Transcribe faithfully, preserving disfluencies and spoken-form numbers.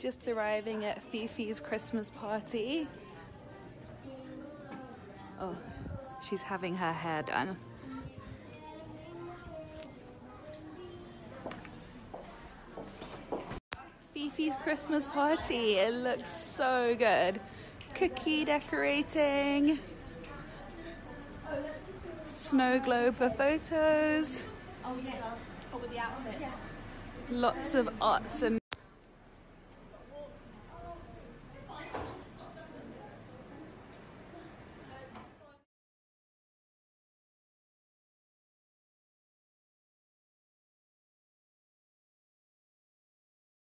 Just arriving at Fifi's Christmas party. Oh, she's having her hair done. Fifi's Christmas party. It looks so good. Cookie decorating. Snow globe for photos. Oh, yeah. Oh, with the outfits. Lots of arts and